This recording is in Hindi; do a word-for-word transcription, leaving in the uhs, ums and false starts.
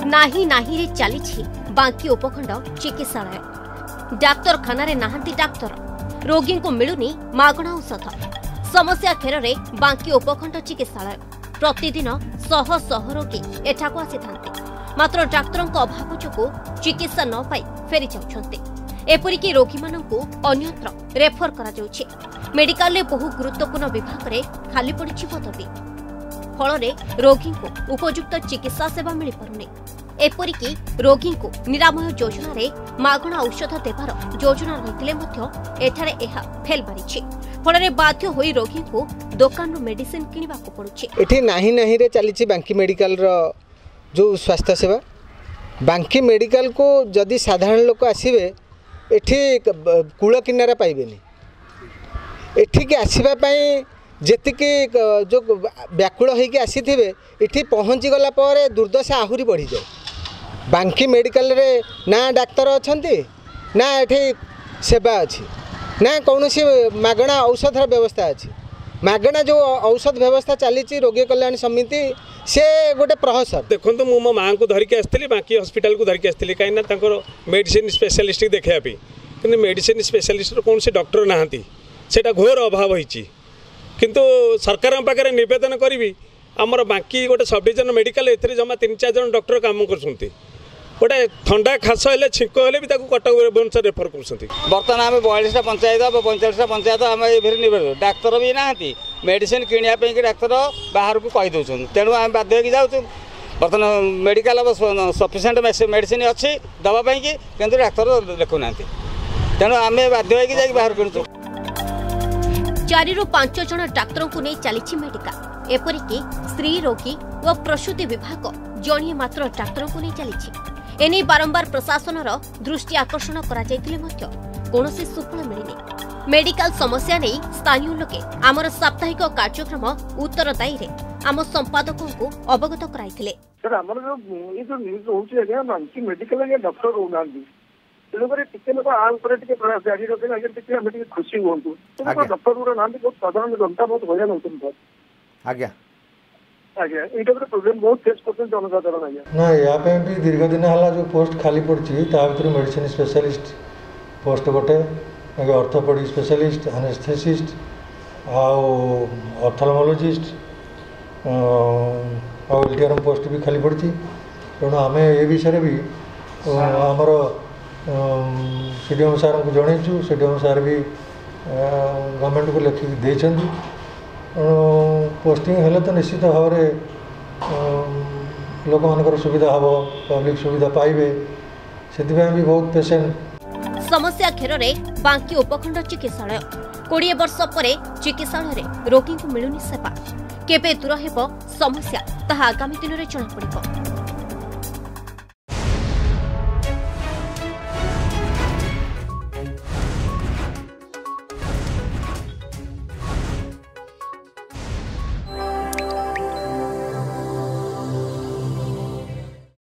नाही नाही रे चली बांकी उपखंड चिकित्सालय डाक्तरखाना रे नाहांती डाक्तर रोगी को मिलुनी मागणा औषध समस्या घेर में बांकी उपखंड चिकित्सालय प्रतिदिन शह शह रोगी एठाकू आसी मात्र डाक्तर अभाव जो चिकित्सा न पाई फेरी जाउछन्ते एपरिकी रोगी मानकू अन्यत्र रेफर करा जाउछे मेडिकल रे बहु गुरुत्वपूर्ण विभाग रे खाली पड़ी पदवी फल रोगी को उपयुक्त चिकित्सा सेवा मिल पारुनी एपरिकी रोगी को निरामय योजना रे मागणा औषध देवार योजना रही एठारे एहा फेल मारी फल बाध्य होई रोगी को दुकान मेडिसिन किनिबा को पड़ुछि। एठी नाही नाही रे चली बांकी मेडिकल रो जो स्वास्थ्य सेवा बांकी मेडिकल को जदि साधारण लोक आसीबे एठी कूल किनारा पाइबेनी एठी के आसीबा पई जेतिके जो व्याकुल होइके आसीथिबे एठी पहुँची गला पर दुर्दशा आहुरी बढ़ी जाए बांकी मेडिकल रे ना डाक्तर अछंती ना एठी सेवा अच्छी ना कौन सी मागणा औषध व्यवस्था अच्छी मागणा जो औषध व्यवस्था चली रोगी कल्याण समिति से गोटे प्रहसन देखो तो मो माँ को धरिकी आसती बाकी हॉस्पिटल को धरिकी आसती कहीं मेडिसिन स्पेशलिस्ट देखापी कि मेडिसिन स्पेशलिस्ट कौन से डॉक्टर नहांती सेटा घोर अभाव होती किंतु सरकार पाखे नवेदन करी आमर बाकी गोटे सब डिविजन मेडिकल ए जमा तीन चार जन डॉक्टर काम कर गोटे ठंडा खास हेल्ले छिंक हेल्ले भी कटक भुवनेश्वर रेफर कर बर्तमान आम बयालीस पंचायत पैंतालीस पंचायत आम ये डाक्तर भी ना मेडिसिन किणापी डाक्तर बाहर को कहीदे तेणु आम बाध्य होगी जाऊँ बर्तमान मेडिकल सफिसीयंट मेडिसिन अच्छी दवापाई कि डाक्तर देखुना तेणु आम बाध्य होगी बाहर किणु चारि रु पांच जन डाक्तर को नहीं चली मेडिकल एपरिकी स्त्री रोगी और प्रसूति विभाग जणिए मात्र डाक्तर को नहीं चली एने बारंबार प्रशासन दृष्टि आकर्षण करा कौनसी सुफल मिलनी मेडिकल समस्या नहीं स्थानीय लोके आमर साप्ताहिक कार्यक्रम उत्तरदायी रे आम संपादकों को अवगत कराइथिले। सर हमर जो ये जो न्यूज होची आगे बांकी मेडिकल के डॉक्टर होनांदी तेरे टिके लोक आ ऊपर टिके प्रयास जारी रखे आगे टिके हम टिके खुशी होंतु तो डॉक्टर गुरा नांदी बहुत साधारण जनता बहुत भयन होतन आज्ञा आज्ञा एटा पर प्रॉब्लम बहुत फेस करते जनसाधारण आज्ञा ना या पे भी दीर्घ दिन हला जो पोस्ट खाली पड़ची ता भीतर मेडिसिन स्पेशलिस्ट पोस्ट गोटे ऑर्थोपेडिक स्पेशलिस्ट एनेस्थेसिस्ट आउ ऑप्थेल्मोलॉजिस्ट आ एलटीआरएम पोस्ट भी खाली पड़ची तेणु आम ए विषय भी आमर सीडीएम सार को जनईचु सीडीएम सार भी गवर्नमेंट को लिखिक देइछन्ती पोस्टिंग हेले तो निश्चित भाव लोक मानकर सुविधा हम पब्लिक सुविधा पाइबे से भी बहुत पेशेंट समस्या घेर में बांकी उपखंड चिकित्सालय कोड़े वर्ष पर चिकित्सालय रोगी को मिलुनी सेवा केबे दूर हेब समस्या ताहा आगामी दिन में जଣାपड़िब।